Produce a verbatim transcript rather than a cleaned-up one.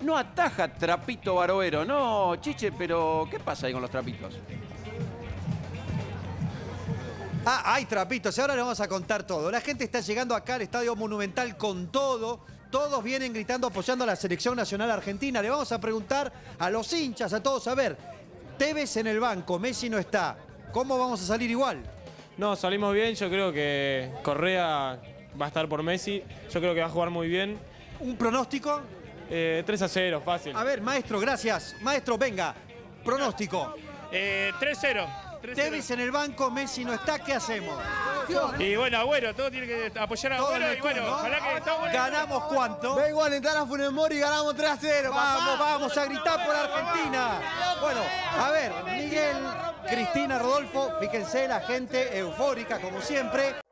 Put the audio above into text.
no ataja Trapito Barovero. No, Chiche, pero ¿qué pasa ahí con los trapitos? Ah, hay trapitos. Y ahora le vamos a contar todo. La gente está llegando acá al Estadio Monumental con todo. Todos vienen gritando, apoyando a la Selección Nacional Argentina. Le vamos a preguntar a los hinchas, a todos. A ver, Tevez en el banco, Messi no está. ¿Cómo vamos a salir igual? No, salimos bien. Yo creo que Correa va a estar por Messi. Yo creo que va a jugar muy bien. ¿Un pronóstico? Eh, tres a cero, fácil. A ver, maestro, gracias. Maestro, venga. Pronóstico. Eh, tres cero. Tevez en el banco, Messi no está, ¿qué hacemos? Y bueno, Agüero, todo tiene que apoyar a Todo Agüero. en el Y bueno, club, ¿no? ojalá que todo bueno. ¿Ganamos cuánto? Vengo a alentar a Funes Mori y ganamos tres a cero. Vamos, vamos a gritar por Argentina. Bueno, a ver, Miguel, Cristina, Rodolfo, fíjense, la gente eufórica como siempre.